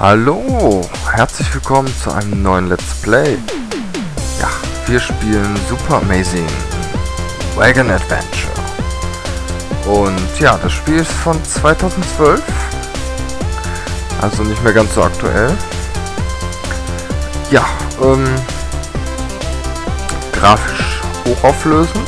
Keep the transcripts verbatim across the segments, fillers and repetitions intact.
Hallo, herzlich willkommen zu einem neuen Let's Play. Ja, wir spielen Super Amazing Wagon Adventure. Und ja, das Spiel ist von zweitausendzwölf. Also nicht mehr ganz so aktuell. Ja, ähm, grafisch hochauflösend.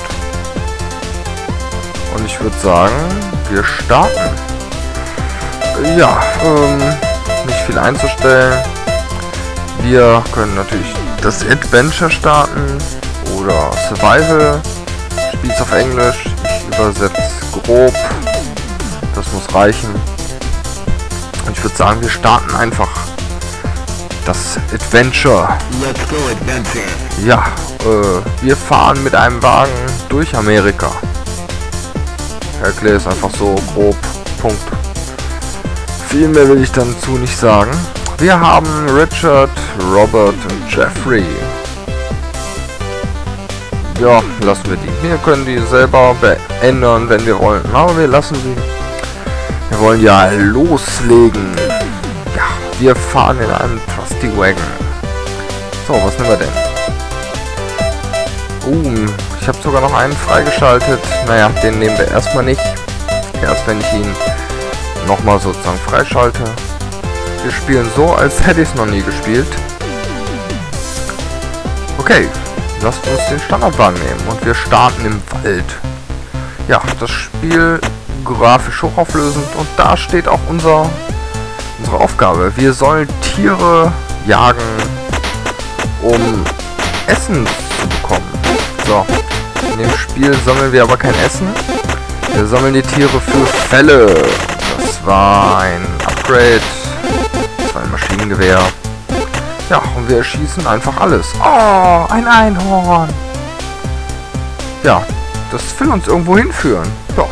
Und ich würde sagen, wir starten. Ja, ähm, nicht viel einzustellen. Wir können natürlich das Adventure starten oder Survival. Spiel's auf Englisch. Ich übersetze grob. Das muss reichen. Und ich würde sagen, wir starten einfach das Adventure. Let's go Adventure. Ja, äh, wir fahren mit einem Wagen durch Amerika. Ich erkläre es einfach so grob. Punkt. Viel mehr will ich dazu nicht sagen. Wir haben Richard, Robert und Jeffrey. Ja, lassen wir die. Wir können die selber beändern, wenn wir wollen. Aber wir lassen sie. Wir wollen ja loslegen. Ja, wir fahren in einem Trusty Wagon. So, was nehmen wir denn? Uh, ich habe sogar noch einen freigeschaltet. Naja, den nehmen wir erstmal nicht. Erst wenn ich ihn nochmal sozusagen freischalte. Wir spielen so, als hätte ich es noch nie gespielt. Okay, lasst uns den Standardwagen nehmen und wir starten im Wald. Ja, das Spiel grafisch hochauflösend und da steht auch unser unsere Aufgabe. Wir sollen Tiere jagen, um Essen zu bekommen. So, in dem Spiel sammeln wir aber kein Essen. Wir sammeln die Tiere für Fälle. Das war ein Upgrade. Das war ein Maschinengewehr. Ja, und wir erschießen einfach alles. Oh, ein Einhorn. Ja, das will uns irgendwo hinführen. Ja.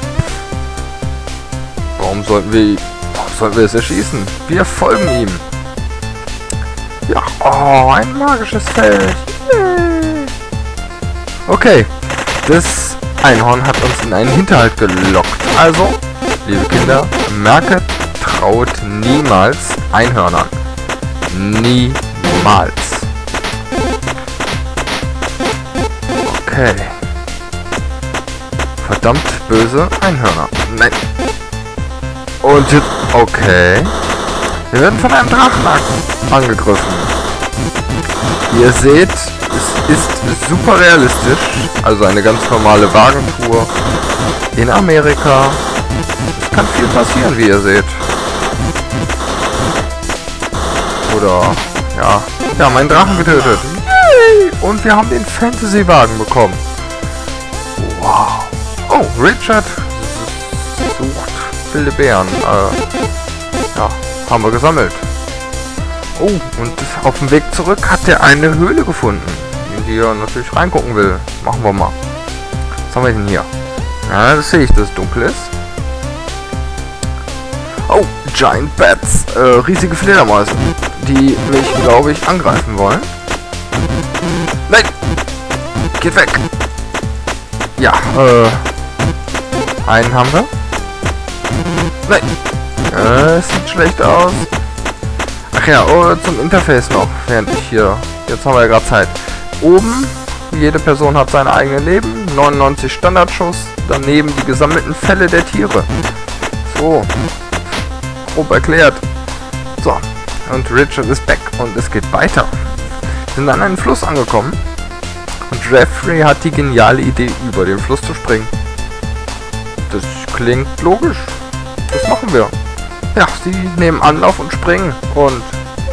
Warum sollten wir, warum sollten wir es erschießen? Wir folgen ihm. Ja, oh, ein magisches Feld. Yay. Okay, das Einhorn hat uns in einen Hinterhalt gelockt. Also, liebe Kinder, merket, traut niemals Einhörnern. Niemals. Okay. Verdammt böse Einhörner. Nein. Und jetzt, okay. Wir werden von einem Drachen angegriffen. Wie ihr seht, es ist super realistisch. Also eine ganz normale Wagentour in Amerika. Es kann viel passieren, wie ihr seht. Oder, ja. Ja, mein Drachen getötet. Yay! Und wir haben den Fantasy-Wagen bekommen. Wow. Oh, Richard sucht wilde Bären. Äh, ja, haben wir gesammelt. Oh, und auf dem Weg zurück hat er eine Höhle gefunden, in die er natürlich reingucken will. Machen wir mal. Was haben wir denn hier? Ja, das sehe ich, dass es dunkel ist. Oh, Giant Bats. Äh, riesige Fledermäuse, die mich, glaube ich, angreifen wollen. Nein! Geht weg! Ja, äh... einen haben wir. Nein! Äh, es sieht schlecht aus. Ach ja, oh, zum Interface noch, während ich hier... Jetzt haben wir ja gerade Zeit. Oben, jede Person hat sein eigenes Leben. neunundneunzig Standardschuss. Daneben die gesammelten Fälle der Tiere. So. Grob erklärt. So. Und Richard ist back. Und es geht weiter. Wir sind an einen Fluss angekommen. Und Jeffrey hat die geniale Idee, über den Fluss zu springen. Das klingt logisch. Das machen wir. Ja, sie nehmen Anlauf und springen. Und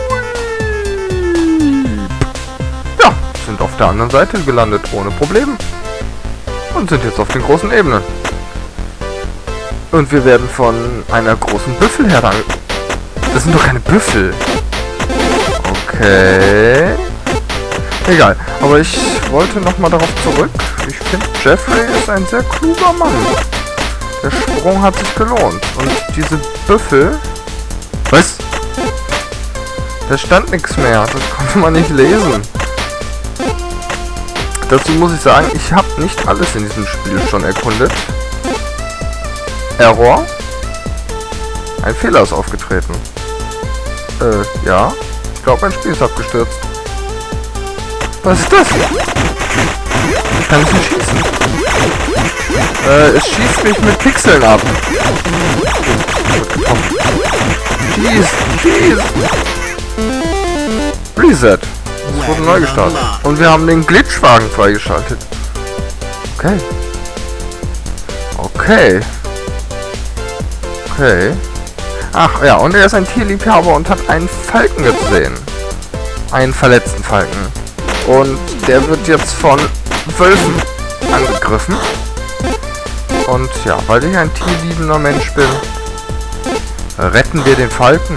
ja, sind auf der anderen Seite gelandet, ohne Probleme. Und sind jetzt auf den großen Ebenen. Und wir werden von einer großen Büffelherde ange... Das sind doch keine Büffel. Okay. Egal. Aber ich wollte nochmal darauf zurück. Ich finde, Jeffrey ist ein sehr kluger Mann. Der Sprung hat sich gelohnt. Und diese Büffel... Was? Da stand nichts mehr. Das konnte man nicht lesen. Dazu muss ich sagen, ich habe nicht alles in diesem Spiel schon erkundet. Error. Ein Fehler ist aufgetreten. Äh, ja. Ich glaube, mein Spiel ist abgestürzt. Was ist das? Ich kann es nicht schießen. Äh, es schießt mich mit Pixeln ab. Schieß, schieß. Reset. Es wurde neu gestartet. Und wir haben den Glitchwagen freigeschaltet. Okay. Okay. Okay. Ach ja, und er ist ein Tierliebhaber und hat einen Falken gesehen. Einen verletzten Falken. Und der wird jetzt von Wölfen angegriffen. Und ja, weil ich ein tierliebender Mensch bin, retten wir den Falken.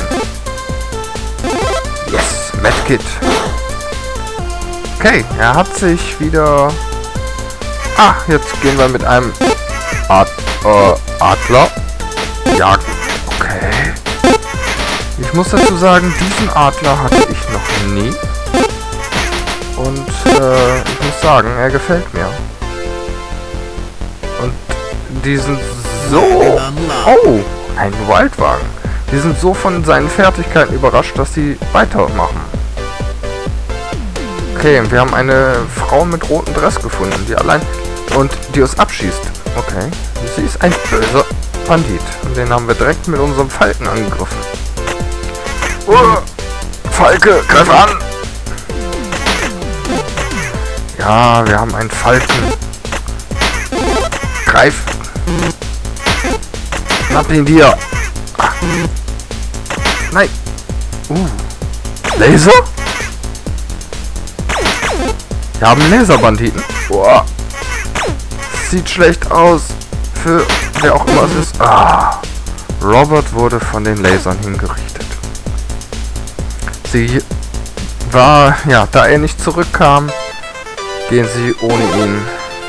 Yes, Medkit. Okay, er hat sich wieder... Ah, jetzt gehen wir mit einem Ad äh, Adler jagen. Okay. Ich muss dazu sagen, diesen Adler hatte ich noch nie. Und äh, ich muss sagen, er gefällt mir. Und die sind so... Oh, ein Wildwagen. Die sind so von seinen Fertigkeiten überrascht, dass sie weitermachen. Okay, wir haben eine Frau mit rotem Dress gefunden, die allein... Und die uns abschießt. Okay. Sie ist ein böser Bandit. Und den haben wir direkt mit unserem Falken angegriffen. Uh, Falke, greif an! Ja, wir haben einen Falken. Greif! Schnapp ihn dir! Ah. Nein! Uh. Laser? Wir haben Laserbanditen. Boah. Sieht schlecht aus. Für wer auch immer es ist. Ah. Robert wurde von den Lasern hingerichtet. Sie war, ja, da er nicht zurückkam, gehen sie ohne ihn.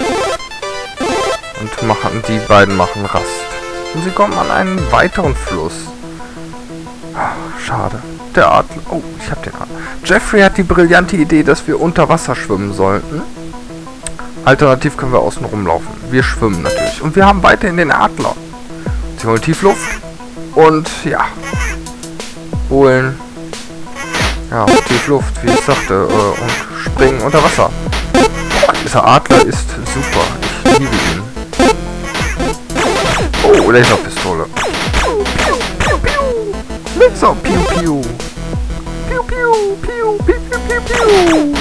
Und machen, die beiden machen Rast. Und sie kommen an einen weiteren Fluss. Ah, schade. Der Adler. Oh, ich hab den Adler. Jeffrey hat die brillante Idee, dass wir unter Wasser schwimmen sollten. Alternativ können wir außen rumlaufen. Wir schwimmen natürlich. Und wir haben weiterhin den Adler. Sie holen Tiefluft. Und ja. Holen. Ja, Tiefluft, wie ich sagte. Äh, und springen unter Wasser. Dieser Adler ist super. Ich liebe ihn. Oh, Laserpistole. Laser, piu, piu. Piu, piu, piu, piu, piu, piu.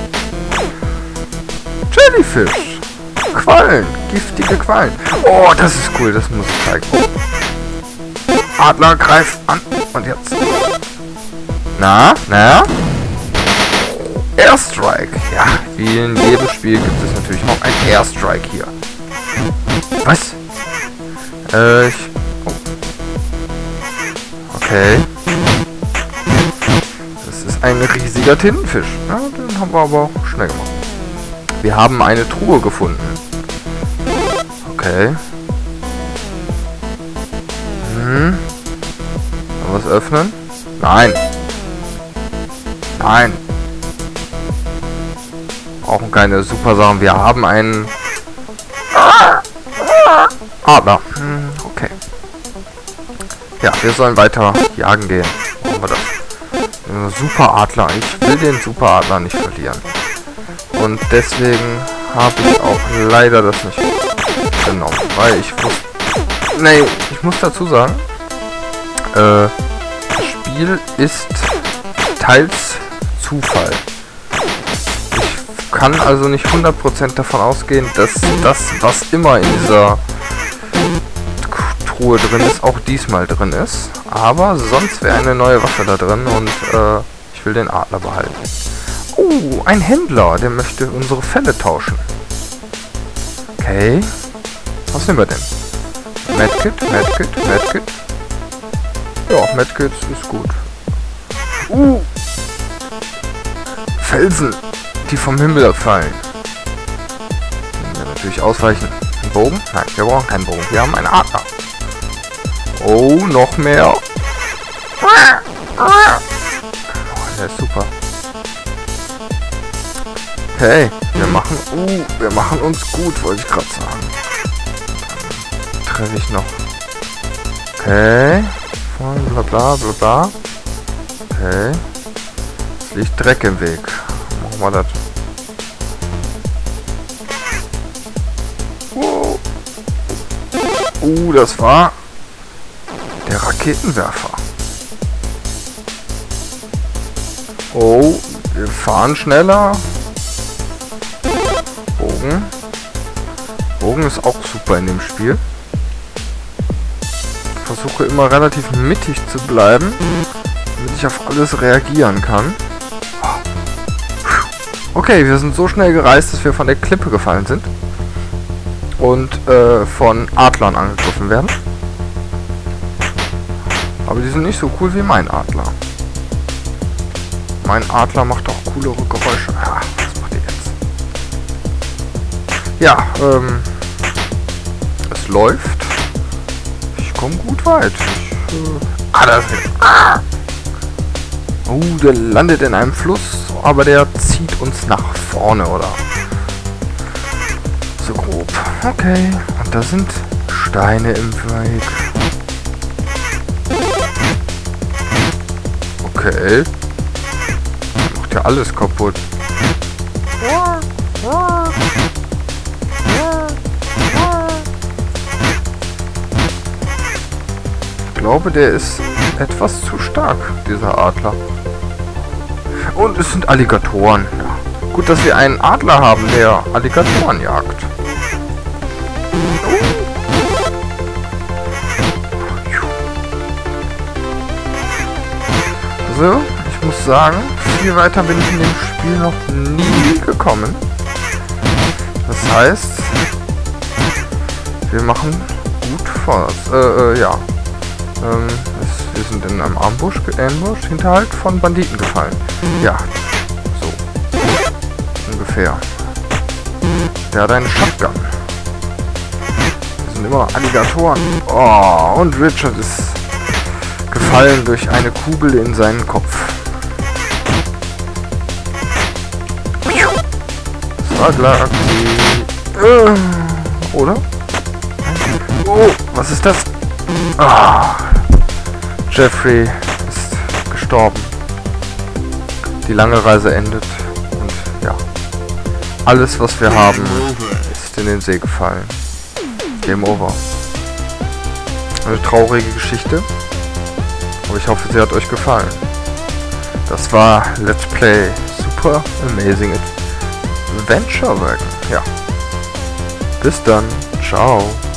Jellyfish. Quallen. Giftige Quallen. Oh, das ist cool. Das muss ich zeigen. Oh. Adler, greif an. Und jetzt. Na, na? Airstrike. Ja, wie in jedem Spiel gibt es natürlich noch ein Airstrike hier. Was? Äh, ich... Oh. Okay. Das ist ein riesiger Tintenfisch. Ja, den haben wir aber auch schnell gemacht. Wir haben eine Truhe gefunden. Okay. Hm. Was öffnen? Nein. Nein. Brauchen keine super Sachen. Wir haben einen Adler. Hm, okay. Ja, wir sollen weiter jagen gehen. Machen wir das. Super Adler. Ich will den Super Adler nicht verlieren. Und deswegen habe ich auch leider das nicht genommen. Weil ich wusste... Nee, ich muss dazu sagen, äh, das Spiel ist teils Zufall. Ich kann also nicht hundert Prozent davon ausgehen, dass das, was immer in dieser Truhe drin ist, auch diesmal drin ist. Aber sonst wäre eine neue Waffe da drin und äh, ich will den Adler behalten. Oh, ein Händler, der möchte unsere Felle tauschen. Okay. Was nehmen wir denn? Medkit, Medkit, Medkit. Ja, Medkit ist gut. Uh! Felsen, die vom Himmel fallen. Ja, natürlich ausweichen. Ein Bogen? Nein, wir brauchen keinen Bogen. Wir haben einen Adler. Oh, noch mehr. Oh, der ist super. Okay, wir machen, uh, wir machen uns gut, wollte ich gerade sagen. Dann treffe ich noch. Okay. Bla bla bla bla. Okay. Es liegt Dreck im Weg. Machen wir das. Wow. Uh, das war der Raketenwerfer. Oh, wir fahren schneller. Bogen. Bogen ist auch super in dem Spiel. Ich versuche immer relativ mittig zu bleiben, damit ich auf alles reagieren kann. Okay, wir sind so schnell gereist, dass wir von der Klippe gefallen sind. Und äh, von Adlern angegriffen werden. Aber die sind nicht so cool wie mein Adler. Mein Adler macht auch coolere Geräusche. Ja, was macht ihr jetzt? Ja, ähm... es läuft. Ich komme gut weit. Ich, äh, ah, da ist er. Ah! Oh, der landet in einem Fluss, aber der zieht uns nach vorne, oder? So grob. Okay, und da sind Steine im Weg. Okay. Macht ja alles kaputt. Ich glaube, der ist etwas zu stark, dieser Adler. Und es sind Alligatoren. Ja. Gut, dass wir einen Adler haben, der Alligatoren jagt. Also, ich muss sagen, viel weiter bin ich in dem Spiel noch nie gekommen. Das heißt, wir machen gut vorwärts. Äh, äh, ja. Ähm, es, wir sind in einem Ambush, Ambush Hinterhalt von Banditen gefallen. Ja, so. Ungefähr. Der hat eine Shotgun. Das sind immer Alligatoren. Oh, und Richard ist gefallen durch eine Kugel in seinen Kopf. Das war klar. Äh, oder? Oh, was ist das? Ah, Jeffrey ist gestorben. Die lange Reise endet. Und ja, alles, was wir haben, ist in den See gefallen. Game over. Eine traurige Geschichte. Aber ich hoffe, sie hat euch gefallen. Das war Let's Play Super Amazing Adventure Wagon. Ja. Bis dann. Ciao.